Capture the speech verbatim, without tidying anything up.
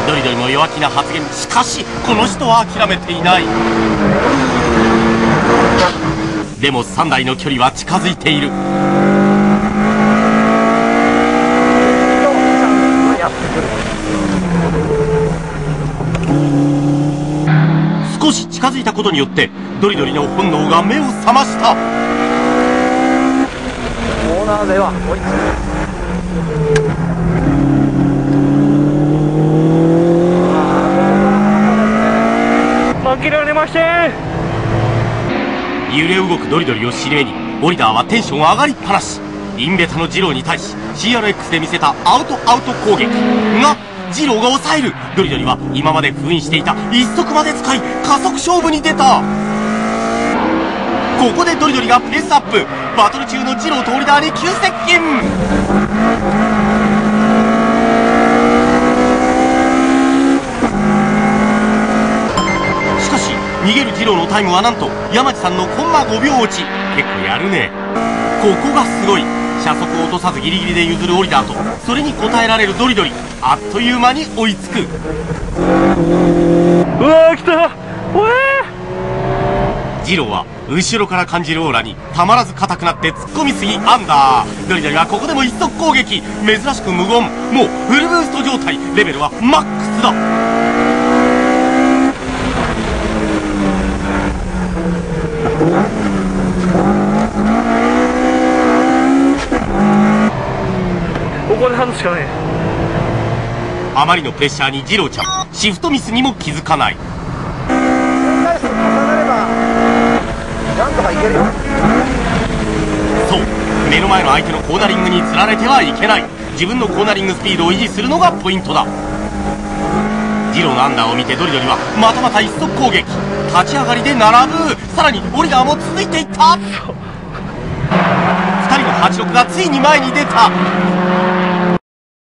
ドリドリも弱気な発言。しかしこの人は諦めていない。でもさんだいの距離は近づいている。少し近づいたことによってドリドリの本能が目を覚ました。 コーナーでは追いつく。負けられません。 揺れ動くドリドリを尻目にオリダーはテンション上がりっぱなし。インベタのジローに対し シーアールエックス で見せたアウトアウト攻撃がジローが抑える。ドリドリは今まで封印していた一足まで使い加速勝負に出た。ここでドリドリがペースアップ。バトル中のジローとオリダーに急接近。しかし逃げるジローのタイムはなんと山地さんのコンマごびょう落ち。結構やるね。ここがすごい。車速を落とさずギリギリで譲るオリダーとそれに応えられるドリドリ。あっという間に追いつく。 うわー来た。おえージローは後ろから感じるオーラにたまらず硬くなって突っ込みすぎアンダー。ドリドリはここでも一足攻撃。珍しく無言。もうフルブースト状態。レベルはマックスだ。 ここで外すしかない。 あまりのプレッシャーにジローちゃんシフトミスにも気づかない。 なんとかいけるよ。 そう目の前の相手のコーナリングにつられてはいけない。自分のコーナリングスピードを維持するのがポイントだ。ジローのアンダーを見てドリドリはまたまた一足攻撃。立ち上がりで並ぶ。さらにオリダーも続いていった。ふたりのはちろくがついに前に出た。